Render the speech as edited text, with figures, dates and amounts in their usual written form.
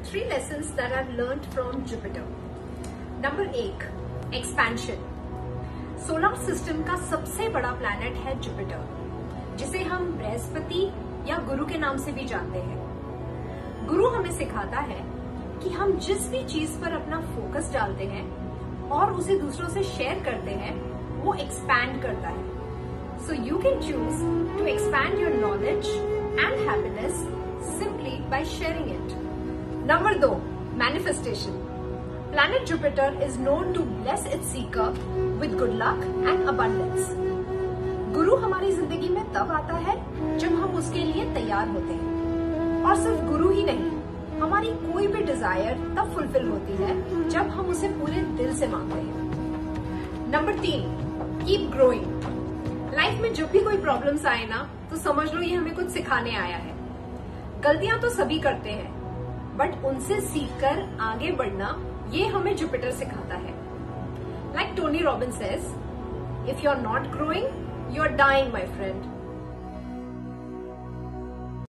3 lessons that I've learned from Jupiter. Number 1, expansion. Solar system का सबसे बड़ा planet है जुपिटर, जिसे हम बृहस्पति या गुरु के नाम से भी जानते हैं। गुरु हमें सिखाता है कि हम जिस भी चीज पर अपना फोकस डालते हैं और उसे दूसरों से शेयर करते हैं, वो एक्सपैंड करता है। So you can choose to expand your knowledge and happiness simply by sharing it. Number 2, manifestation. Planet Jupiter is known to bless its seeker with good luck and abundance. गुरु हमारी जिंदगी में तब आता है जब हम उसके लिए तैयार होते हैं, और सिर्फ गुरु ही नहीं, हमारी कोई भी डिजायर तब फुलफिल होती है जब हम उसे पूरे दिल से मांगते हैं। Number 3, keep growing. लाइफ में जब भी कोई प्रॉब्लम्स आए ना, तो समझ लो ये हमें कुछ सिखाने आया है। गलतियां तो सभी करते हैं, बट उनसे सीखकर आगे बढ़ना, ये हमें जुपिटर सिखाता है। Like Tony Robbins says, if you are not growing, you are dying my friend.